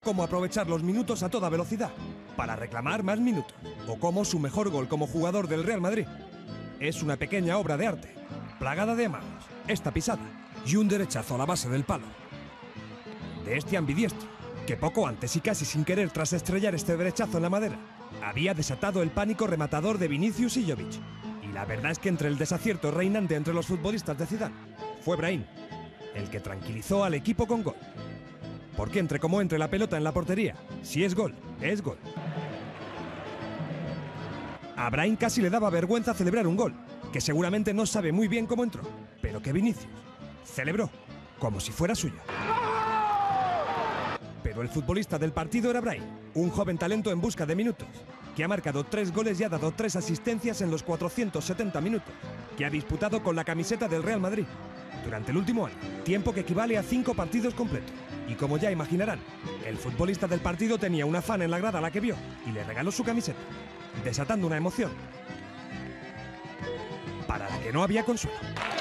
cómo aprovechar los minutos a toda velocidad para reclamar más minutos, o cómo su mejor gol como jugador del Real Madrid es una pequeña obra de arte, plagada de amagos, esta pisada y un derechazo a la base del palo de este ambidiestro, que poco antes y casi sin querer tras estrellar este derechazo en la madera, había desatado el pánico rematador de Vinicius y Jovic. Y la verdad es que entre el desacierto reinante entre los futbolistas de Zidane, fue Brahim el que tranquilizó al equipo con gol. Porque entre como entre la pelota en la portería, si es gol, es gol. A Brahim casi le daba vergüenza celebrar un gol, que seguramente no sabe muy bien cómo entró, pero que Vinicius celebró como si fuera suyo. Pero el futbolista del partido era Brahim, un joven talento en busca de minutos, que ha marcado 3 goles y ha dado 3 asistencias en los 470 minutos, que ha disputado con la camiseta del Real Madrid durante el último año, tiempo que equivale a 5 partidos completos. Y como ya imaginarán, el futbolista del partido tenía una fan en la grada a la que vio y le regaló su camiseta, desatando una emoción para la que no había consuelo.